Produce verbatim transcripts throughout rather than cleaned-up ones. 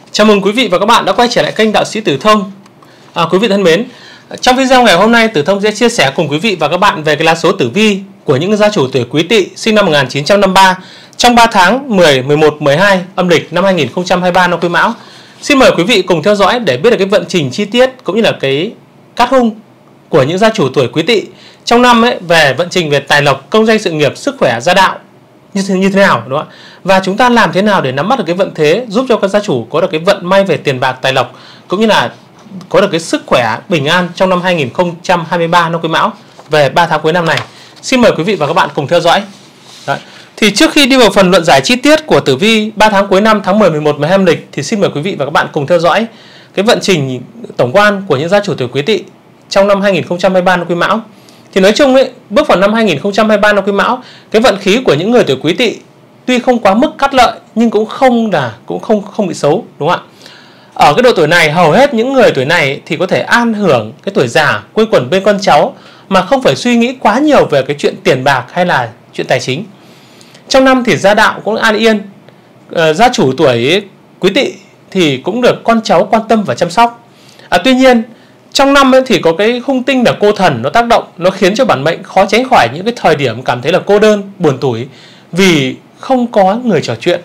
Chào mừng quý vị và các bạn đã quay trở lại kênh Đạo Sĩ Tử Thông. À, quý vị thân mến, trong video ngày hôm nay Tử Thông sẽ chia sẻ cùng quý vị và các bạn về cái lá số tử vi của những gia chủ tuổi Quý Tỵ sinh năm một nghìn chín trăm năm mươi ba trong ba tháng mười, mười một, mười hai âm lịch năm hai nghìn không trăm hai mươi ba năm Quý Mão. Xin mời quý vị cùng theo dõi để biết được cái vận trình chi tiết cũng như là cái cát hung của những gia chủ tuổi Quý Tỵ trong năm ấy, về vận trình về tài lộc, công danh sự nghiệp, sức khỏe, gia đạo như thế, như thế nào, đúng không ạ? Và chúng ta làm thế nào để nắm bắt được cái vận thế giúp cho các gia chủ có được cái vận may về tiền bạc, tài lộc cũng như là có được cái sức khỏe bình an trong năm hai nghìn không trăm hai mươi ba năm Quý Mão về ba tháng cuối năm này. Xin mời quý vị và các bạn cùng theo dõi. Đấy. Thì trước khi đi vào phần luận giải chi tiết của tử vi ba tháng cuối năm tháng mười, mười một, mười hai âm lịch thì xin mời quý vị và các bạn cùng theo dõi cái vận trình tổng quan của những gia chủ tuổi Quý Tỵ trong năm hai nghìn không trăm hai mươi ba năm Quý Mão. Thì nói chung ấy, bước vào năm hai nghìn không trăm hai mươi ba năm Quý Mão, cái vận khí của những người tuổi Quý Tỵ tuy không quá mức cát lợi nhưng cũng không là cũng không không bị xấu, đúng không ạ? Ở cái độ tuổi này, hầu hết những người tuổi này thì có thể an hưởng cái tuổi già, quây quần bên con cháu mà không phải suy nghĩ quá nhiều về cái chuyện tiền bạc hay là chuyện tài chính. Trong năm thì gia đạo cũng an yên, à, gia chủ tuổi Quý Tỵ thì cũng được con cháu quan tâm và chăm sóc. À, tuy nhiên trong năm ấy thì có cái khung tinh là cô thần nó tác động, nó khiến cho bản mệnh khó tránh khỏi những cái thời điểm cảm thấy là cô đơn, buồn tủi vì không có người trò chuyện.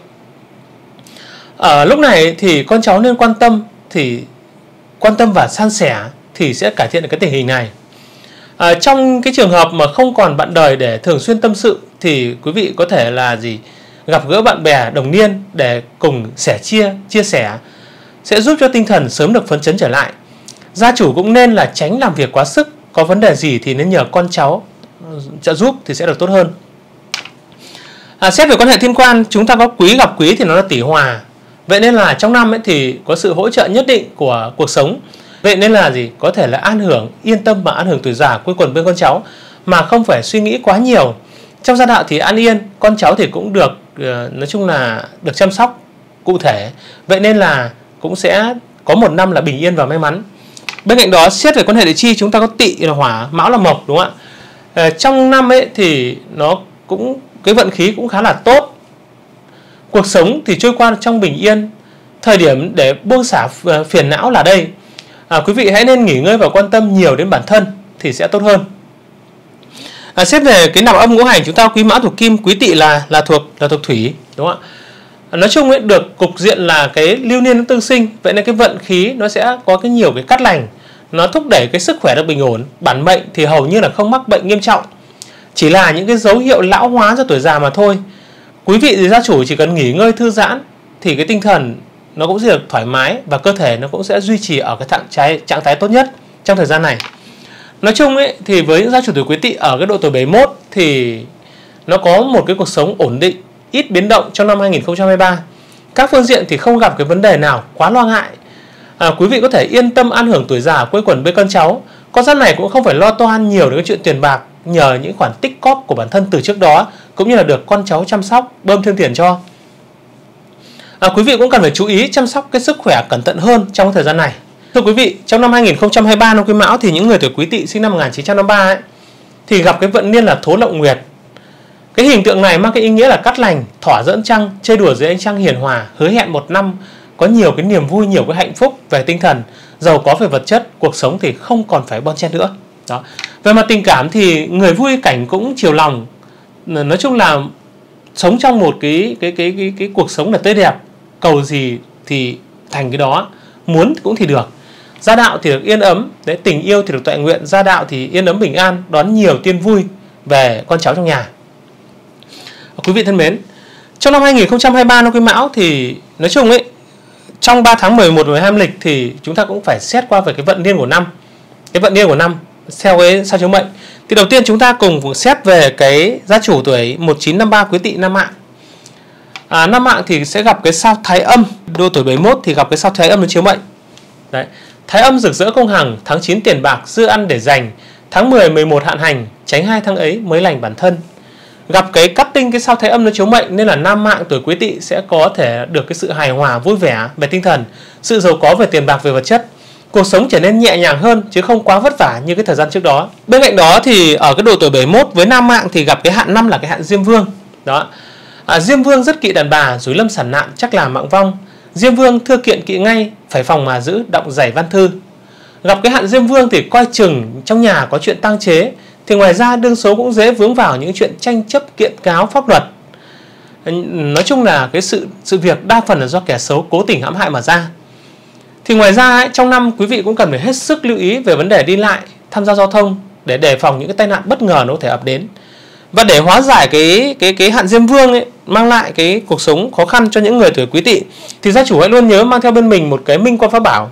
Ở lúc này thì con cháu nên quan tâm thì quan tâm và san sẻ thì sẽ cải thiện được cái tình hình này. À, trong cái trường hợp mà không còn bạn đời để thường xuyên tâm sự thì quý vị có thể là gì gặp gỡ bạn bè đồng niên để cùng sẻ chia chia sẻ sẽ giúp cho tinh thần sớm được phấn chấn trở lại. Gia chủ cũng nên là tránh làm việc quá sức, có vấn đề gì thì nên nhờ con cháu trợ giúp thì sẽ được tốt hơn. À, xét về quan hệ thiên quan, chúng ta có quý gặp quý thì nó là tỷ hòa. Vậy nên là trong năm ấy thì có sự hỗ trợ nhất định của cuộc sống. Vậy nên là gì? Có thể là an hưởng, yên tâm mà an hưởng tuổi già, quây quần bên con cháu mà không phải suy nghĩ quá nhiều. Trong gia đạo thì an yên, con cháu thì cũng được nói chung là được chăm sóc cụ thể. Vậy nên là cũng sẽ có một năm là bình yên và may mắn. Bên cạnh đó, xét về quan hệ địa chi, chúng ta có Tỵ là hỏa, Mão là mộc, đúng không ạ? À, trong năm ấy thì nó cũng cái vận khí cũng khá là tốt. Cuộc sống thì trôi qua trong bình yên. Thời điểm để buông xả phiền não là đây. À, quý vị hãy nên nghỉ ngơi và quan tâm nhiều đến bản thân thì sẽ tốt hơn. À, xét về cái nạp âm ngũ hành, chúng ta Quý Mão thuộc Kim, Quý Tỵ là là thuộc là thuộc Thủy, đúng không ạ? À, nói chung ấy, được cục diện là cái lưu niên nó tương sinh, vậy nên cái vận khí nó sẽ có cái nhiều cái cát lành, nó thúc đẩy cái sức khỏe được bình ổn. Bản mệnh thì hầu như là không mắc bệnh nghiêm trọng, chỉ là những cái dấu hiệu lão hóa do tuổi già mà thôi. Quý vị thì gia chủ chỉ cần nghỉ ngơi thư giãn thì cái tinh thần nó cũng sẽ được thoải mái và cơ thể nó cũng sẽ duy trì ở cái trạng thái trạng thái tốt nhất trong thời gian này. Nói chung ấy thì với những gia chủ tuổi Quý Tỵ ở cái độ tuổi bảy mươi mốt thì nó có một cái cuộc sống ổn định, ít biến động trong năm hai nghìn không trăm hai mươi ba. Các phương diện thì không gặp cái vấn đề nào quá lo ngại. À, quý vị có thể yên tâm an hưởng tuổi già, quây quần bên con cháu. Con giáp này cũng không phải lo toan nhiều đến cái chuyện tiền bạc nhờ những khoản tích cóp của bản thân từ trước đó, cũng như là được con cháu chăm sóc, bơm thêm tiền cho. À, quý vị cũng cần phải chú ý chăm sóc cái sức khỏe cẩn thận hơn trong thời gian này. Thưa quý vị, trong năm hai nghìn không trăm hai mươi ba năm Quý Mão thì những người tuổi Quý Tỵ sinh năm một nghìn chín trăm năm mươi ba ấy, thì gặp cái vận niên là Thố Lậu Nguyệt. Cái hình tượng này mang cái ý nghĩa là cát lành, thỏa dẫn trăng, chơi đùa dưới ánh trăng hiền hòa, hứa hẹn một năm có nhiều cái niềm vui, nhiều cái hạnh phúc về tinh thần, giàu có về vật chất, cuộc sống thì không còn phải bon chen nữa. Đó. Về mặt tình cảm thì người vui cảnh cũng chiều lòng. Nói chung là sống trong một cái cái cái cái cái cuộc sống là tươi đẹp, cầu gì thì thành cái đó, muốn cũng thì được. Gia đạo thì được yên ấm, đấy, tình yêu thì được toại nguyện, gia đạo thì yên ấm bình an, đón nhiều tin vui về con cháu trong nhà. Quý vị thân mến, trong năm hai nghìn không trăm hai mươi ba năm Quý Mão thì nói chung ấy, trong ba tháng mười một, mười hai âm lịch thì chúng ta cũng phải xét qua về cái vận niên của năm. Cái vận niên của năm theo cái sao chiếu mệnh. Thì đầu tiên chúng ta cùng xét về cái gia chủ tuổi một nghìn chín trăm năm mươi ba Quý Tỵ Nam Mạng. À, Nam Mạng thì sẽ gặp cái sao Thái Âm, độ tuổi bảy mươi mốt thì gặp cái sao Thái Âm nó chiếu mệnh. Đấy. Thái Âm rực rỡ công hằng, tháng chín tiền bạc, dư ăn để dành, tháng mười, mười một hạn hành, tránh hai tháng ấy mới lành bản thân. Gặp cái cát tinh cái sao Thái Âm nó chiếu mệnh nên là Nam Mạng tuổi Quý Tỵ sẽ có thể được cái sự hài hòa, vui vẻ về tinh thần, sự giàu có về tiền bạc, về vật chất. Cuộc sống trở nên nhẹ nhàng hơn chứ không quá vất vả như cái thời gian trước đó. Bên cạnh đó thì ở cái độ tuổi bảy mươi mốt với Nam Mạng thì gặp cái hạn năm là cái hạn Diêm Vương. Đó. À, Diêm Vương rất kỵ đàn bà, rủi lâm sản nạn, chắc là mạng vong. Diêm Vương thưa kiện kỵ ngay, phải phòng mà giữ đọng giày văn thư. Gặp cái hạn Diêm Vương thì coi chừng trong nhà có chuyện tang chế, thì ngoài ra đương số cũng dễ vướng vào những chuyện tranh chấp kiện cáo pháp luật. Nói chung là cái sự sự việc đa phần là do kẻ xấu cố tình hãm hại mà ra. Thì ngoài ra ấy, trong năm quý vị cũng cần phải hết sức lưu ý về vấn đề đi lại, tham gia giao thông để đề phòng những cái tai nạn bất ngờ nó có thể ập đến. Và để hóa giải cái cái cái hạn Diêm Vương ấy, mang lại cái cuộc sống khó khăn cho những người tuổi Quý Tỵ, thì gia chủ hãy luôn nhớ mang theo bên mình một cái Minh Quan Pháp Bảo.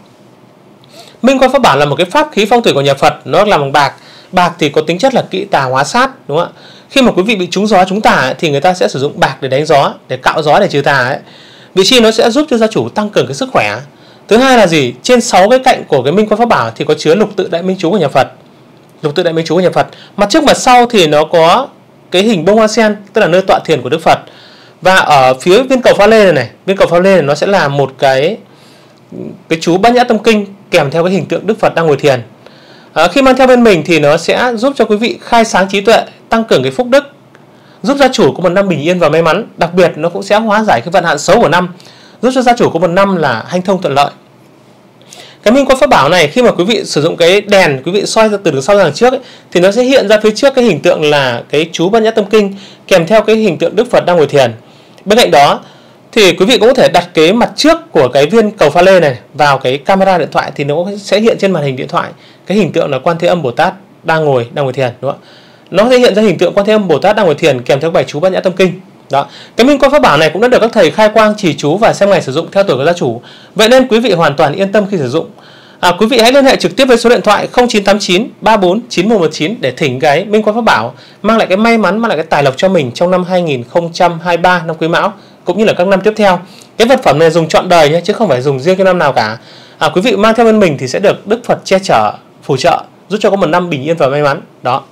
Minh Quan Pháp Bảo là một cái pháp khí phong thủy của nhà Phật, nó làm bằng bạc. Bạc thì có tính chất là kỵ tà hóa sát, đúng không ạ? Khi mà quý vị bị trúng gió trúng tà ấy, thì người ta sẽ sử dụng bạc để đánh gió, để cạo gió để trừ tà ấy. Vị chi nó sẽ giúp cho gia chủ tăng cường cái sức khỏe. Thứ hai là gì? Trên sáu cái cạnh của cái Minh Quan Pháp Bảo thì có chứa lục tự đại minh chú của nhà Phật. Lục tự đại minh chú của nhà Phật. Mặt trước mặt sau thì nó có cái hình bông hoa sen, tức là nơi tọa thiền của Đức Phật. Và ở phía viên cầu pha lê này này, viên cầu pha lê này nó sẽ là một cái cái chú Bát Nhã Tâm Kinh kèm theo cái hình tượng Đức Phật đang ngồi thiền. À, khi mang theo bên mình thì nó sẽ giúp cho quý vị khai sáng trí tuệ, tăng cường cái phúc đức, giúp gia chủ có một năm bình yên và may mắn. Đặc biệt nó cũng sẽ hóa giải cái vận hạn xấu của năm, giúp cho gia chủ có một năm là hanh thông thuận lợi. Cái Minh Quan Pháp Bảo này khi mà quý vị sử dụng cái đèn, quý vị soi ra từ đằng sau ra đằng trước ấy, thì nó sẽ hiện ra phía trước cái hình tượng là cái chú Bát Nhã Tâm Kinh kèm theo cái hình tượng Đức Phật đang ngồi thiền. Bên cạnh đó thì quý vị cũng có thể đặt cái mặt trước của cái viên cầu pha lê này vào cái camera điện thoại, thì nó sẽ hiện trên màn hình điện thoại cái hình tượng là Quan Thế Âm Bồ Tát đang ngồi đang ngồi thiền, đúng không ạ? Nó sẽ hiện ra hình tượng Quan Thế Âm Bồ Tát đang ngồi thiền kèm theo bài chú Bát Nhã Tâm Kinh. Đó. Cái Minh Quan Pháp Bảo này cũng đã được các thầy khai quang chỉ chú và xem ngày sử dụng theo tuổi của gia chủ. Vậy nên quý vị hoàn toàn yên tâm khi sử dụng. À, quý vị hãy liên hệ trực tiếp với số điện thoại không chín tám chín ba bốn chín một một chín để thỉnh cái Minh Quan Pháp Bảo mang lại cái may mắn, mang lại cái tài lộc cho mình trong năm hai nghìn không trăm hai mươi ba, năm Quý Mão cũng như là các năm tiếp theo. Cái vật phẩm này dùng trọn đời nhé, chứ không phải dùng riêng cái năm nào cả. À, quý vị mang theo bên mình thì sẽ được Đức Phật che chở, phù trợ, giúp cho có một năm bình yên và may mắn. Đó.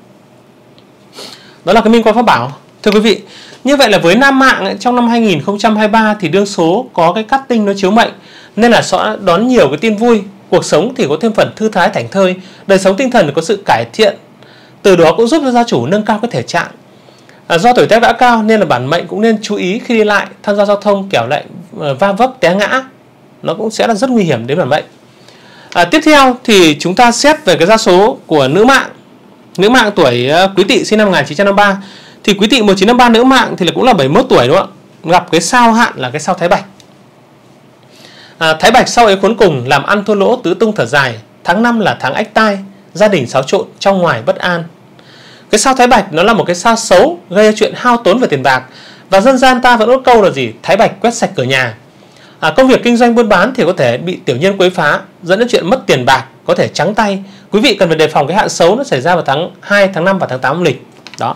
Đó là cái Minh Quan Pháp Bảo. Thưa quý vị, như vậy là với nam mạng ấy, trong năm hai nghìn không trăm hai mươi ba thì đương số có cái cát tinh nó chiếu mệnh, nên là sẽ đón nhiều cái tin vui, cuộc sống thì có thêm phần thư thái thảnh thơi, đời sống tinh thần có sự cải thiện, từ đó cũng giúp cho gia chủ nâng cao cái thể trạng. À, do tuổi tác đã cao nên là bản mệnh cũng nên chú ý khi đi lại, tham gia giao thông, kẻo lại uh, va vấp té ngã, nó cũng sẽ là rất nguy hiểm đến bản mệnh. À, tiếp theo thì chúng ta xét về cái gia số của nữ mạng. Nữ mạng tuổi uh, Quý Tỵ sinh năm một nghìn chín trăm năm mươi ba, thì Quý Tỵ một nghìn chín trăm năm mươi ba nữ mạng thì là cũng là bảy mươi mốt tuổi, đúng không ạ? Gặp cái sao hạn là cái sao Thái Bạch. À, Thái Bạch sau ấy khốn cùng, làm ăn thua lỗ tứ tung thở dài. Tháng năm là tháng ách tai, gia đình xáo trộn, trong ngoài bất an. Cái sao Thái Bạch nó là một cái sao xấu, gây ra chuyện hao tốn về tiền bạc. Và dân gian ta vẫn có câu là gì? Thái Bạch quét sạch cửa nhà. À, công việc kinh doanh buôn bán thì có thể bị tiểu nhân quấy phá, dẫn đến chuyện mất tiền bạc, có thể trắng tay. Quý vị cần phải đề phòng cái hạn xấu nó xảy ra vào tháng hai, tháng năm và tháng tám âm lịch. Đó.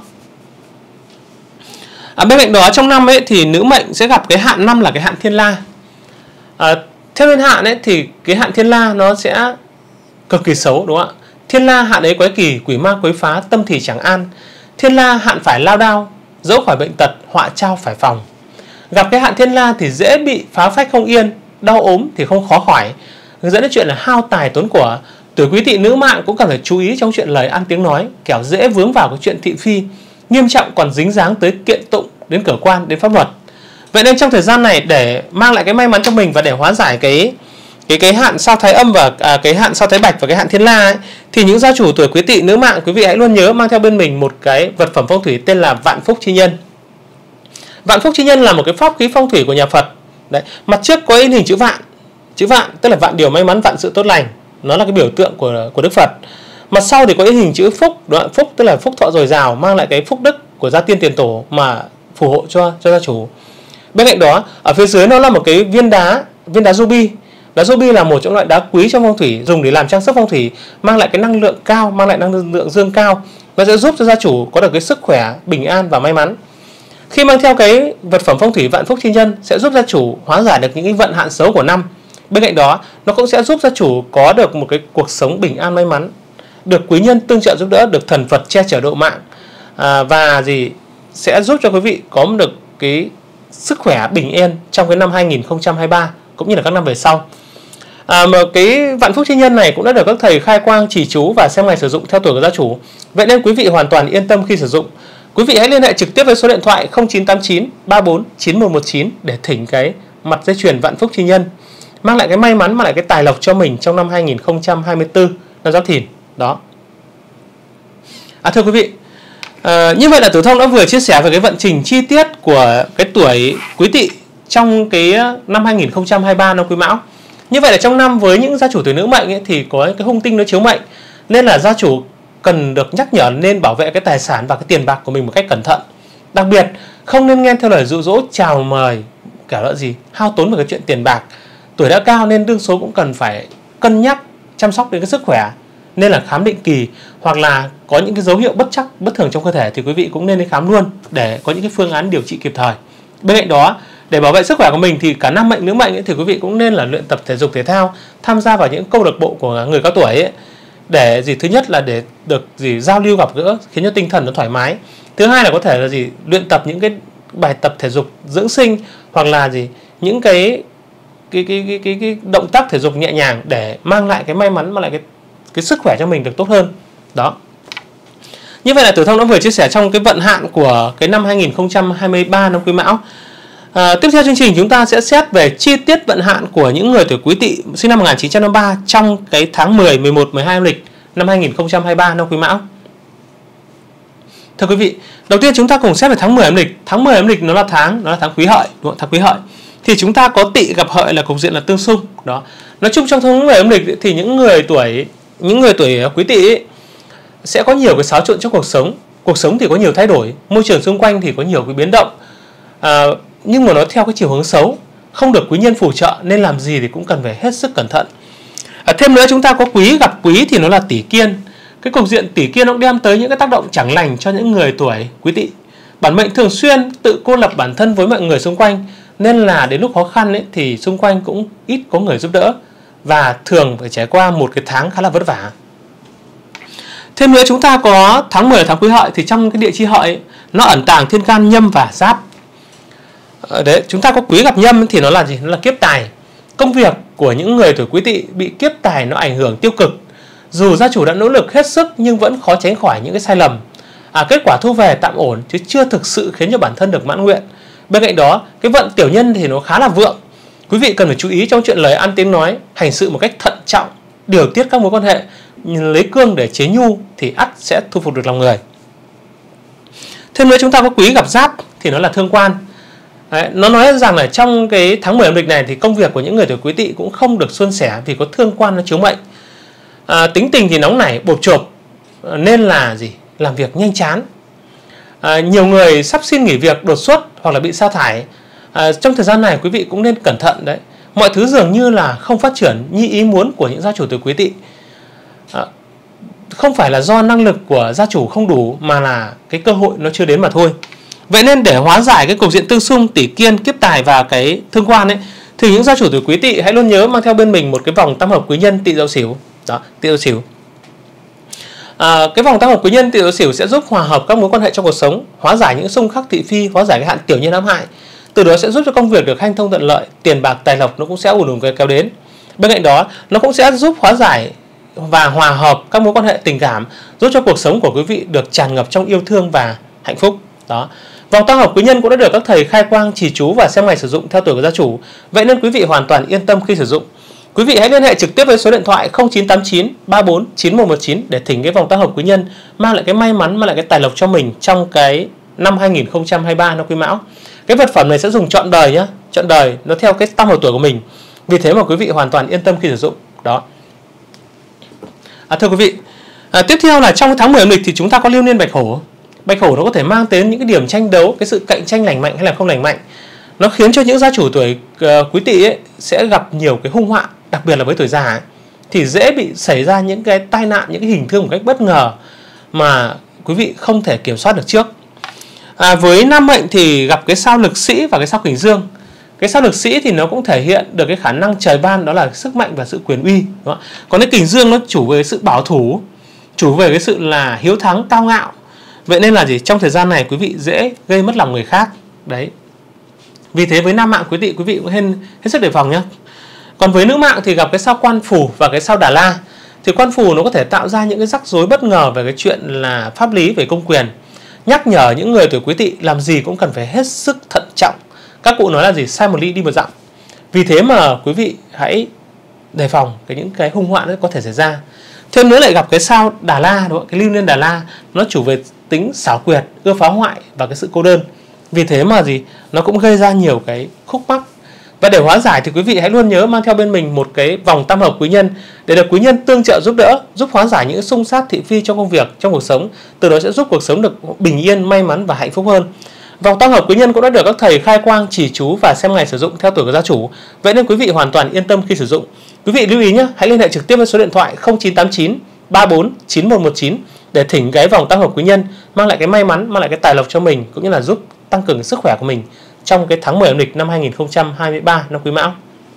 À, bên cạnh đó trong năm ấy thì nữ mệnh sẽ gặp cái hạn năm là cái hạn Thiên La. À, theo niên hạn ấy thì cái hạn Thiên La nó sẽ cực kỳ xấu, đúng không ạ? Thiên La hạn ấy quái kỳ, quỷ ma quấy phá, tâm thì chẳng an. Thiên La hạn phải lao đao, dẫu khỏi bệnh tật, họa trao phải phòng. Gặp cái hạn Thiên La thì dễ bị phá phách không yên, đau ốm thì không khó khỏi, dẫn đến chuyện là hao tài tốn của. Tuổi Quý Tỵ nữ mạng cũng cần phải chú ý trong chuyện lời ăn tiếng nói, kẻo dễ vướng vào cái chuyện thị phi, nghiêm trọng còn dính dáng tới kiện tụng, đến cửa quan, đến pháp luật. Vậy nên trong thời gian này để mang lại cái may mắn cho mình và để hóa giải cái cái cái hạn sao Thái Âm và à, cái hạn sao Thái Bạch và cái hạn Thiên La ấy, thì những gia chủ tuổi Quý Tỵ nữ mạng quý vị hãy luôn nhớ mang theo bên mình một cái vật phẩm phong thủy tên là Vạn Phúc Chi Nhân. Vạn Phúc Chi Nhân là một cái pháp khí phong thủy của nhà Phật. Đấy, mặt trước có in hình chữ vạn, chữ vạn tức là vạn điều may mắn, vạn sự tốt lành, nó là cái biểu tượng của của Đức Phật. Mặt sau thì có in hình chữ Phúc, đoạn Phúc tức là phúc thọ dồi dào, mang lại cái phúc đức của gia tiên tiền tổ mà phù hộ cho cho gia chủ. Bên cạnh đó ở phía dưới nó là một cái viên đá, viên đá ruby. Đá ruby là một trong loại đá quý trong phong thủy, dùng để làm trang sức phong thủy, mang lại cái năng lượng cao, mang lại năng lượng dương cao. Nó sẽ giúp cho gia chủ có được cái sức khỏe, bình an và may mắn. Khi mang theo cái vật phẩm phong thủy Vạn Phúc Chi Nhân sẽ giúp gia chủ hóa giải được những cái vận hạn xấu của năm. Bên cạnh đó, nó cũng sẽ giúp gia chủ có được một cái cuộc sống bình an may mắn, được quý nhân tương trợ giúp đỡ, được thần Phật che chở độ mạng, à, và gì sẽ giúp cho quý vị có được cái sức khỏe bình yên trong cái năm hai nghìn không trăm hai mươi ba cũng như là các năm về sau. À, mà cái Vạn Phúc Chi Nhân này cũng đã được các thầy khai quang chỉ chú và xem ngày sử dụng theo tuổi của gia chủ. Vậy nên quý vị hoàn toàn yên tâm khi sử dụng. Quý vị hãy liên hệ trực tiếp với số điện thoại không chín tám chín ba bốn chín một một chín để thỉnh cái mặt dây chuyền vạn phúc chi nhân, mang lại cái may mắn, mang lại cái tài lộc cho mình trong năm hai nghìn không trăm hai mươi tư, năm Giáp Thìn đó. À, thưa quý vị, à, như vậy là Tử Thông đã vừa chia sẻ về cái vận trình chi tiết của cái tuổi Quý Tỵ trong cái năm hai nghìn không trăm hai mươi ba, năm Quý Mão. Như vậy là trong năm với những gia chủ tuổi nữ mệnh ấy, thì có cái hung tinh nó chiếu mệnh, nên là gia chủ cần được nhắc nhở nên bảo vệ cái tài sản và cái tiền bạc của mình một cách cẩn thận. Đặc biệt không nên nghe theo lời dụ dỗ chào mời cả là gì hao tốn về cái chuyện tiền bạc. Tuổi đã cao nên đương số cũng cần phải cân nhắc chăm sóc đến cái sức khỏe, nên là khám định kỳ, hoặc là có những cái dấu hiệu bất chắc bất thường trong cơ thể thì quý vị cũng nên đi khám luôn để có những cái phương án điều trị kịp thời. Bên cạnh đó, để bảo vệ sức khỏe của mình thì cả nam mệnh nữ mệnh ấy, thì quý vị cũng nên là luyện tập thể dục thể thao, tham gia vào những câu lạc bộ của người cao tuổi ấy, để gì thứ nhất là để được gì giao lưu gặp gỡ khiến cho tinh thần nó thoải mái. Thứ hai là có thể là gì luyện tập những cái bài tập thể dục dưỡng sinh, hoặc là gì những cái cái cái cái cái, cái động tác thể dục nhẹ nhàng để mang lại cái may mắn, mang lại cái cái sức khỏe cho mình được tốt hơn. Đó. Như vậy là Tử Thông đã vừa chia sẻ trong cái vận hạn của cái năm hai nghìn không trăm hai mươi ba, năm Quý Mão. À, tiếp theo chương trình chúng ta sẽ xét về chi tiết vận hạn của những người tuổi Quý Tỵ sinh năm một nghìn chín trăm năm mươi ba trong cái tháng mười, mười một, mười hai âm lịch năm hai nghìn không trăm hai mươi ba, năm Quý Mão. Thưa quý vị, đầu tiên chúng ta cùng xét về tháng mười âm lịch. Tháng mười âm lịch nó là tháng nó là tháng Quý Hợi, đúng không? Tháng Quý Hợi thì chúng ta có Tỵ gặp Hợi là cục diện là tương xung. Đó. Nói chung trong tháng mười âm lịch thì những người tuổi những người tuổi Quý Tỵ ấy, sẽ có nhiều cái xáo trộn trong cuộc sống. Cuộc sống thì có nhiều thay đổi, môi trường xung quanh thì có nhiều cái biến động. À, nhưng mà nó theo cái chiều hướng xấu, không được quý nhân phù trợ nên làm gì thì cũng cần phải hết sức cẩn thận. À, thêm nữa chúng ta có Quý gặp Quý thì nó là Tỷ Kiên. Cái cục diện Tỷ Kiên nó đem tới những cái tác động chẳng lành cho những người tuổi Quý Tỵ. Bản mệnh thường xuyên tự cô lập bản thân với mọi người xung quanh, nên là đến lúc khó khăn ấy, thì xung quanh cũng ít có người giúp đỡ và thường phải trải qua một cái tháng khá là vất vả. Thêm nữa chúng ta có tháng mười là tháng Quý Hợi thì trong cái địa chi Hợi ấy, nó ẩn tàng thiên can Nhâm và Giáp. Đấy, chúng ta có Quý gặp Nhâm thì nó là gì? Nó là kiếp tài. Công việc của những người tuổi Quý Tỵ bị kiếp tài nó ảnh hưởng tiêu cực. Dù gia chủ đã nỗ lực hết sức nhưng vẫn khó tránh khỏi những cái sai lầm. À, kết quả thu về tạm ổn chứ chưa thực sự khiến cho bản thân được mãn nguyện. Bên cạnh đó, cái vận tiểu nhân thì nó khá là vượng. Quý vị cần phải chú ý trong chuyện lời ăn tiếng nói, hành sự một cách thận trọng, điều tiết các mối quan hệ, lấy cương để chế nhu thì ắt sẽ thu phục được lòng người. Thêm nữa chúng ta có Quý gặp Giáp thì nó là thương quan. Đấy, nó nói rằng là trong cái tháng mười âm lịch này thì công việc của những người tuổi Quý Tỵ cũng không được suôn sẻ vì có thương quan nó chiếu mệnh. À, tính tình thì nóng nảy, bộp chộp, nên là gì làm việc nhanh chán. À, nhiều người sắp xin nghỉ việc đột xuất hoặc là bị sa thải. À, trong thời gian này quý vị cũng nên cẩn thận đấy. Mọi thứ dường như là không phát triển như ý muốn của những gia chủ tuổi Quý Tỵ. À, không phải là do năng lực của gia chủ không đủ mà là cái cơ hội nó chưa đến mà thôi. Vậy nên để hóa giải cái cục diện tương xung Tỷ Kiên, kiếp tài và cái thương quan ấy, thì những gia chủ tuổi Quý Tỵ hãy luôn nhớ mang theo bên mình một cái vòng tam hợp quý nhân Tỵ Dậu Sửu. Đó, Tỵ Dậu Sửu. À, cái vòng tam hợp quý nhân Tỵ Dậu Sửu sẽ giúp hòa hợp các mối quan hệ trong cuộc sống, hóa giải những xung khắc thị phi, hóa giải cái hạn tiểu nhân ám hại. Từ đó sẽ giúp cho công việc được hanh thông thuận lợi, tiền bạc tài lộc nó cũng sẽ ùn ùn kéo đến. Bên cạnh đó, nó cũng sẽ giúp hóa giải và hòa hợp các mối quan hệ tình cảm, giúp cho cuộc sống của quý vị được tràn ngập trong yêu thương và hạnh phúc. Đó. Vòng tam hợp quý nhân cũng đã được các thầy khai quang, trì chú và xem ngày sử dụng theo tuổi của gia chủ. Vậy nên quý vị hoàn toàn yên tâm khi sử dụng. Quý vị hãy liên hệ trực tiếp với số điện thoại không chín tám chín ba bốn chín một một chín để thỉnh cái vòng tam hợp quý nhân mang lại cái may mắn, mang lại cái tài lộc cho mình trong cái năm hai nghìn không trăm hai mươi ba năm Quý Mão. Cái vật phẩm này sẽ dùng trọn đời nhá, trọn đời, nó theo cái tam hợp tuổi của mình. Vì thế mà quý vị hoàn toàn yên tâm khi sử dụng. Đó. À, thưa quý vị, à, tiếp theo là trong tháng mười âm lịch thì chúng ta có lưu niên Bạch Hổ. Bạch Hổ nó có thể mang đến những cái điểm tranh đấu, cái sự cạnh tranh lành mạnh hay là không lành mạnh. Nó khiến cho những gia chủ tuổi uh, Quý Tỵ ấy sẽ gặp nhiều cái hung họa, đặc biệt là với tuổi già ấy, thì dễ bị xảy ra những cái tai nạn, những cái hình thương một cách bất ngờ mà quý vị không thể kiểm soát được trước. À, với nam mệnh thì gặp cái sao Lực Sĩ và cái sao Kình Dương. Cái sao Lực Sĩ thì nó cũng thể hiện được cái khả năng trời ban, đó là sức mạnh và sự quyền uy. Đúng không? Còn cái Kình Dương nó chủ về sự bảo thủ, chủ về cái sự là hiếu thắng, cao ngạo. Vậy nên là gì? Trong thời gian này quý vị dễ gây mất lòng người khác. Đấy. Vì thế với nam mạng quý vị quý vị cũng hết, hết sức đề phòng nhé. Còn với nữ mạng thì gặp cái sao Quan Phù và cái sao Đà La. Thì Quan Phù nó có thể tạo ra những cái rắc rối bất ngờ về cái chuyện là pháp lý, về công quyền. Nhắc nhở những người tuổi Quý Tỵ làm gì cũng cần phải hết sức thận trọng. Các cụ nói là gì? Sai một ly đi một dặm. Vì thế mà quý vị hãy đề phòng cái những cái hung họa có thể xảy ra. Thêm nữa lại gặp cái sao Đà La, đúng không? Cái lưu niên Đà La nó chủ về tính xảo quyệt, ưa phá hoại và cái sự cô đơn. Vì thế mà gì, nó cũng gây ra nhiều cái khúc mắc. Và để hóa giải thì quý vị hãy luôn nhớ mang theo bên mình một cái vòng tam hợp quý nhân để được quý nhân tương trợ giúp đỡ, giúp hóa giải những xung sát thị phi trong công việc, trong cuộc sống. Từ đó sẽ giúp cuộc sống được bình yên, may mắn và hạnh phúc hơn. Vòng tam hợp quý nhân cũng đã được các thầy khai quang, chỉ chú và xem ngày sử dụng theo tuổi của gia chủ. Vậy nên quý vị hoàn toàn yên tâm khi sử dụng. Quý vị lưu ý nhé, hãy liên hệ trực tiếp với số điện thoại không chín tám chín ba bốn chín một một chín để thỉnh cái vòng tam hợp quý nhân, mang lại cái may mắn, mang lại cái tài lộc cho mình, cũng như là giúp tăng cường sức khỏe của mình trong cái tháng mười âm lịch năm hai nghìn không trăm hai mươi ba năm Quý Mão.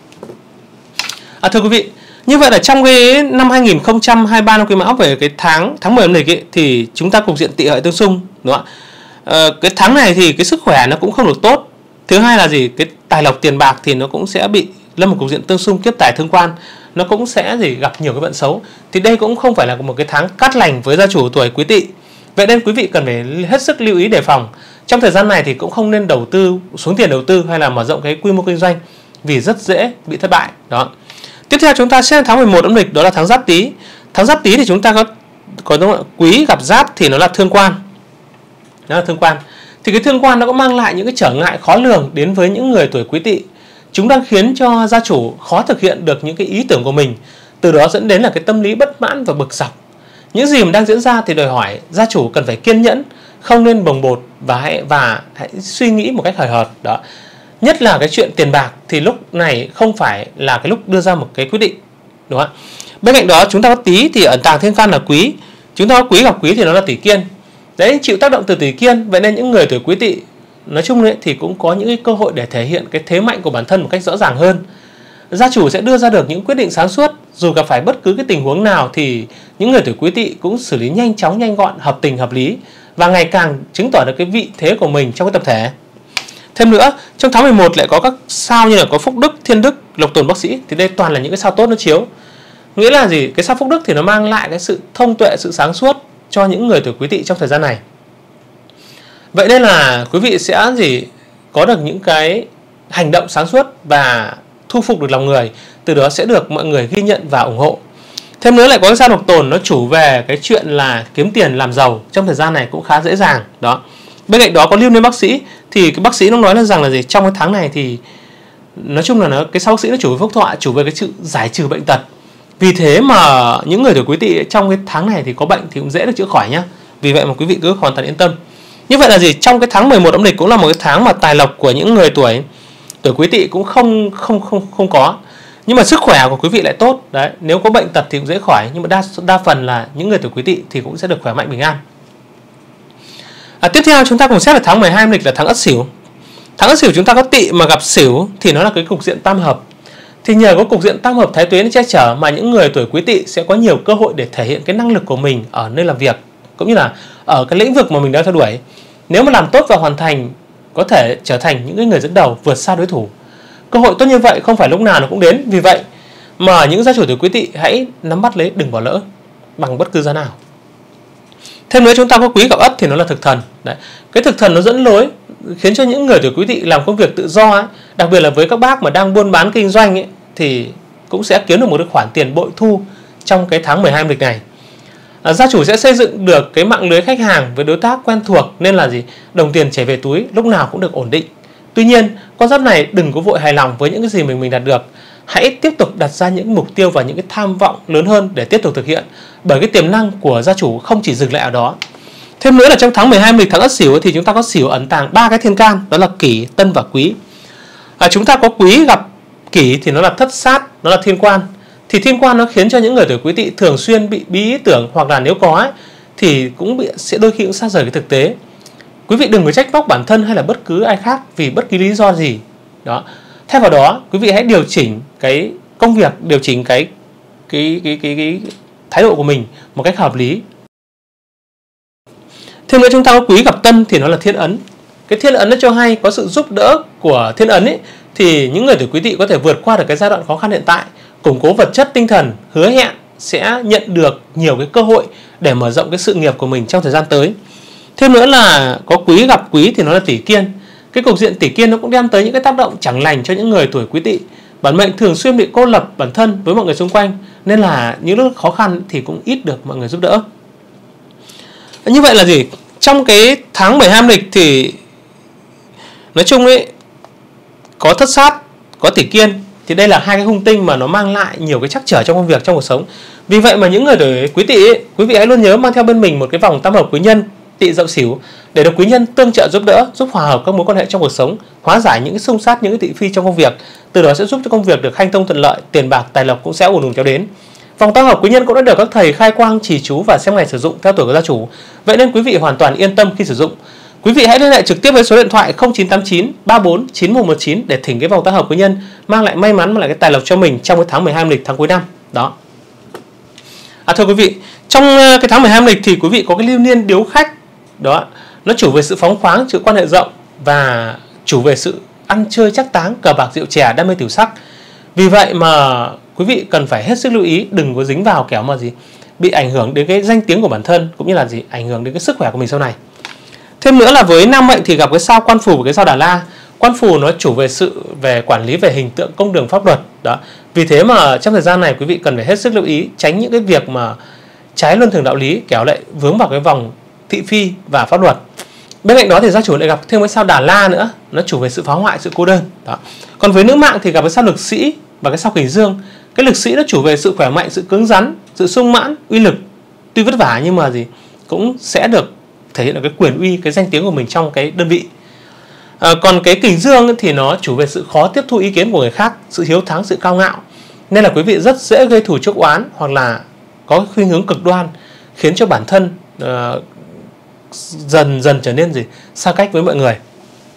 À, thưa quý vị, như vậy là trong cái năm hai nghìn không trăm hai mươi ba năm Quý Mão, về cái tháng tháng mười âm lịch ấy, thì chúng ta cục diện tỵ hợi tương xung, đúng không ạ? À, cái tháng này thì cái sức khỏe nó cũng không được tốt. Thứ hai là gì, cái tài lộc tiền bạc thì nó cũng sẽ bị lâm một cục diện tương xung kiếp tài thương quan, nó cũng sẽ gì gặp nhiều cái vận xấu. Thì đây cũng không phải là một cái tháng cát lành với gia chủ tuổi Quý Tỵ. Vậy nên quý vị cần phải hết sức lưu ý đề phòng. Trong thời gian này thì cũng không nên đầu tư, xuống tiền đầu tư hay là mở rộng cái quy mô kinh doanh, vì rất dễ bị thất bại. Đó. Tiếp theo chúng ta xem tháng mười một âm lịch, đó là tháng Giáp Tý. Tháng Giáp Tý thì chúng ta có có đúng không? Quý gặp Giáp thì nó là thương quan. Đó là thương quan. Thì cái thương quan nó cũng mang lại những cái trở ngại khó lường đến với những người tuổi Quý Tỵ. Chúng đang khiến cho gia chủ khó thực hiện được những cái ý tưởng của mình, từ đó dẫn đến là cái tâm lý bất mãn và bực dọc. Những gì mà đang diễn ra thì đòi hỏi gia chủ cần phải kiên nhẫn, không nên bồng bột và hãy và hãy suy nghĩ một cách hời hợt. Đó. Nhất là cái chuyện tiền bạc thì lúc này không phải là cái lúc đưa ra một cái quyết định, đúng không ạ? Bên cạnh đó chúng ta có Tý thì ẩn tàng thiên can là Quý. Chúng ta có Quý gặp Quý thì nó là Tỷ Kiên. Đấy, chịu tác động từ Tỷ Kiên, vậy nên những người tuổi Quý Tỵ nói chung ấy, thì cũng có những cái cơ hội để thể hiện cái thế mạnh của bản thân một cách rõ ràng hơn. Gia chủ sẽ đưa ra được những quyết định sáng suốt, dù gặp phải bất cứ cái tình huống nào thì những người tuổi Quý Tỵ cũng xử lý nhanh chóng, nhanh gọn, hợp tình hợp lý và ngày càng chứng tỏ được cái vị thế của mình trong cái tập thể. Thêm nữa, trong tháng mười một lại có các sao như là có Phúc Đức, Thiên Đức, Lộc Tồn, Bác Sĩ, thì đây toàn là những cái sao tốt nó chiếu. Nghĩa là gì? Cái sao Phúc Đức thì nó mang lại cái sự thông tuệ, sự sáng suốt cho những người tuổi Quý Tỵ trong thời gian này. Vậy nên là quý vị sẽ gì có được những cái hành động sáng suốt và thu phục được lòng người, từ đó sẽ được mọi người ghi nhận và ủng hộ. Thêm nữa lại có cái sao Độc Tồn, nó chủ về cái chuyện là kiếm tiền làm giàu, trong thời gian này cũng khá dễ dàng. Đó. Bên cạnh đó có Lưu Niên Bác Sĩ, thì cái bác sĩ nó nói là rằng là gì, trong cái tháng này thì nói chung là nó cái sao Bác Sĩ nó chủ về phúc thọ, chủ về cái sự giải trừ bệnh tật. Vì thế mà những người tuổi Quý Tỵ trong cái tháng này thì có bệnh thì cũng dễ được chữa khỏi nhá. Vì vậy mà quý vị cứ hoàn toàn yên tâm. Như vậy là gì, trong cái tháng mười một âm lịch cũng là một cái tháng mà tài lộc của những người tuổi tuổi Quý Tỵ cũng không không không không có. Nhưng mà sức khỏe của quý vị lại tốt. Đấy, nếu có bệnh tật thì cũng dễ khỏi, nhưng mà đa đa phần là những người tuổi Quý Tỵ thì cũng sẽ được khỏe mạnh bình an. À, tiếp theo chúng ta cùng xét là tháng mười hai âm lịch là tháng Ất Sửu. Tháng Ất Sửu chúng ta có Tỵ mà gặp Sửu thì nó là cái cục diện tam hợp. Thì nhờ có cục diện tam hợp thái tuế nó che chở mà những người tuổi Quý Tỵ sẽ có nhiều cơ hội để thể hiện cái năng lực của mình ở nơi làm việc, cũng như là ở cái lĩnh vực mà mình đang theo đuổi. Nếu mà làm tốt và hoàn thành, có thể trở thành những người dẫn đầu, vượt xa đối thủ. Cơ hội tốt như vậy không phải lúc nào nó cũng đến. Vì vậy mà những gia chủ tuổi Quý Tỵ hãy nắm bắt lấy, đừng bỏ lỡ bằng bất cứ giá nào. Thêm nữa chúng ta có Quý gặp Ất thì nó là thực thần. Đấy. Cái thực thần nó dẫn lối khiến cho những người tuổi Quý Tỵ làm công việc tự do ấy, đặc biệt là với các bác mà đang buôn bán kinh doanh ấy, thì cũng sẽ kiếm được một khoản tiền bội thu trong cái tháng mười hai âm lịch này. À, gia chủ sẽ xây dựng được cái mạng lưới khách hàng với đối tác quen thuộc, nên là gì, đồng tiền chảy về túi lúc nào cũng được ổn định. Tuy nhiên con giáp này đừng có vội hài lòng với những cái gì mình mình đạt được. Hãy tiếp tục đặt ra những mục tiêu và những cái tham vọng lớn hơn để tiếp tục thực hiện, bởi cái tiềm năng của gia chủ không chỉ dừng lại ở đó. Thêm nữa là trong tháng mười hai âm lịch tháng Ất Sửu thì chúng ta có Sửu ẩn tàng ba cái thiên can, đó là Kỷ, Tân và Quý. À, chúng ta có Quý gặp Kỷ thì nó là thất sát, nó là thiên quan. Thì thiên quan nó khiến cho những người tuổi Quý Tỵ thường xuyên bị bí ý tưởng, hoặc là nếu có ấy, thì cũng bị, sẽ đôi khi cũng xa rời cái thực tế. Quý vị đừng có trách móc bản thân hay là bất cứ ai khác vì bất kỳ lý do gì. Đó. Thay vào đó, quý vị hãy điều chỉnh cái công việc, điều chỉnh cái cái cái cái, cái thái độ của mình một cách hợp lý. Thêm nữa chúng ta có Quý gặp Tân thì nó là thiên ấn. Cái thiên ấn nó cho hay có sự giúp đỡ của thiên ấn ấy, thì những người tuổi Quý Tỵ có thể vượt qua được cái giai đoạn khó khăn hiện tại, củng cố vật chất tinh thần, hứa hẹn sẽ nhận được nhiều cái cơ hội để mở rộng cái sự nghiệp của mình trong thời gian tới. Thêm nữa là có Quý gặp Quý thì nó là Tỷ Kiên. Cái cục diện Tỷ Kiên nó cũng đem tới những cái tác động chẳng lành cho những người tuổi Quý Tỵ. Bản mệnh thường xuyên bị cô lập bản thân với mọi người xung quanh, nên là những lúc khó khăn thì cũng ít được mọi người giúp đỡ. Như vậy là gì? Trong cái tháng mười hai âm lịch thì nói chung ấy, có thất sát, có tỷ kiên, thì đây là hai cái hung tinh mà nó mang lại nhiều cái trắc trở trong công việc, trong cuộc sống. Vì vậy mà những người tuổi Quý Tỵ ấy, quý vị hãy luôn nhớ mang theo bên mình một cái vòng tam hợp quý nhân Tỵ Dậu Sửu để được quý nhân tương trợ giúp đỡ, giúp hòa hợp các mối quan hệ trong cuộc sống, hóa giải những cái xung sát, những cái thị phi trong công việc. Từ đó sẽ giúp cho công việc được hanh thông thuận lợi, tiền bạc tài lộc cũng sẽ ùn ùn kéo đến. Vòng tam hợp quý nhân cũng đã được các thầy khai quang, trì chú và xem ngày sử dụng theo tuổi của gia chủ. Vậy nên quý vị hoàn toàn yên tâm khi sử dụng. Quý vị hãy liên hệ trực tiếp với số điện thoại không chín tám chín ba bốn chín một một chín để thỉnh cái vòng tam hợp quý nhân mang lại may mắn, mang lại cái tài lộc cho mình trong cái tháng mười hai âm lịch, tháng cuối năm. Đó. À, thưa quý vị, trong cái tháng mười hai âm lịch thì quý vị có cái lưu niên điếu khách. Đó, nó chủ về sự phóng khoáng, sự quan hệ rộng và chủ về sự ăn chơi chắc táng, cờ bạc rượu chè, đam mê tiểu sắc. Vì vậy mà quý vị cần phải hết sức lưu ý, đừng có dính vào kẻo mà gì bị ảnh hưởng đến cái danh tiếng của bản thân, cũng như là gì ảnh hưởng đến cái sức khỏe của mình sau này. Thêm nữa là với nam mệnh thì gặp cái sao Quan Phù và cái sao Đà La. Quan Phù nó chủ về sự về quản lý về hình tượng, công đường, pháp luật. Đó. Vì thế mà trong thời gian này quý vị cần phải hết sức lưu ý, tránh những cái việc mà trái luân thường đạo lý, kéo lại vướng vào cái vòng thị phi và pháp luật. Bên cạnh đó thì gia chủ lại gặp thêm cái sao Đà La nữa, nó chủ về sự phá hoại, sự cô đơn. Đó. Còn với nữ mạng thì gặp cái sao Lực Sĩ và cái sao Kình Dương. Cái Lực Sĩ nó chủ về sự khỏe mạnh, sự cứng rắn, sự sung mãn, uy lực. Tuy vất vả nhưng mà gì cũng sẽ được thể hiện được cái quyền uy, cái danh tiếng của mình trong cái đơn vị. À, còn cái Kình Dương thì nó chủ về sự khó tiếp thu ý kiến của người khác, sự hiếu thắng, sự cao ngạo. Nên là quý vị rất dễ gây thù chuốc oán hoặc là có khuynh hướng cực đoan, khiến cho bản thân uh, dần dần trở nên gì xa cách với mọi người.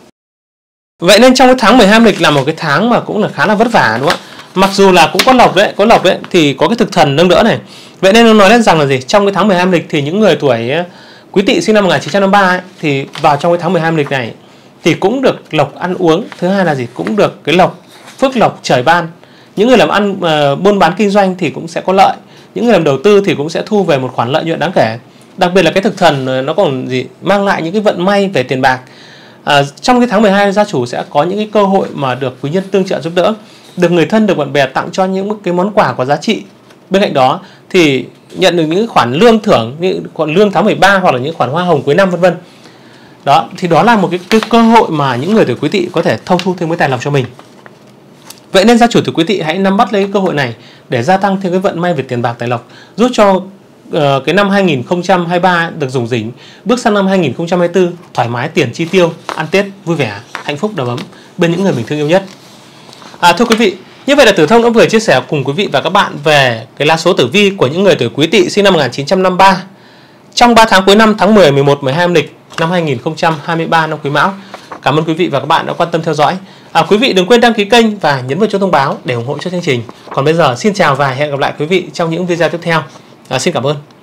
Vậy nên trong cái tháng mười hai âm lịch là một cái tháng mà cũng là khá là vất vả, đúng không ạ? Mặc dù là cũng có lộc đấy, có lộc đấy thì có cái thực thần nâng đỡ này. Vậy nên nó nói lên rằng là gì? Trong cái tháng mười hai âm lịch thì những người tuổi Quý Tỵ sinh năm một nghìn chín trăm năm mươi ba ấy, thì vào trong cái tháng mười hai âm lịch này thì cũng được lộc ăn uống. Thứ hai là gì? Cũng được cái lộc, phước lộc trời ban. Những người làm ăn uh, buôn bán kinh doanh thì cũng sẽ có lợi. Những người làm đầu tư thì cũng sẽ thu về một khoản lợi nhuận đáng kể. Đặc biệt là cái thực thần nó còn gì mang lại những cái vận may về tiền bạc. À, trong cái tháng mười hai gia chủ sẽ có những cái cơ hội mà được quý nhân tương trợ giúp đỡ, được người thân, được bạn bè tặng cho những cái món quà có giá trị. Bên cạnh đó thì nhận được những khoản lương thưởng, như khoản lương tháng mười ba hoặc là những khoản hoa hồng cuối năm vân vân. Đó, thì đó là một cái, cái cơ hội mà những người tuổi Quý Tỵ có thể thâu thu thêm cái tài lộc cho mình. Vậy nên gia chủ tuổi Quý Tỵ hãy nắm bắt lấy cái cơ hội này để gia tăng thêm cái vận may về tiền bạc tài lộc, giúp cho uh, cái năm hai nghìn không trăm hai mươi ba được rủng rỉnh, bước sang năm hai nghìn không trăm hai mươi tư thoải mái tiền chi tiêu, ăn Tết vui vẻ, hạnh phúc đầm ấm bên những người mình thương yêu nhất. À, thưa quý vị, như vậy là Tử Thông đã vừa chia sẻ cùng quý vị và các bạn về cái lá số tử vi của những người tuổi Quý Tỵ sinh năm một nghìn chín trăm năm mươi ba trong ba tháng cuối năm, tháng mười, mười một, mười hai âm lịch năm hai nghìn không trăm hai mươi ba năm Quý Mão. Cảm ơn quý vị và các bạn đã quan tâm theo dõi. À, quý vị đừng quên đăng ký kênh và nhấn vào chuông thông báo để ủng hộ cho chương trình. Còn bây giờ xin chào và hẹn gặp lại quý vị trong những video tiếp theo. À, xin cảm ơn.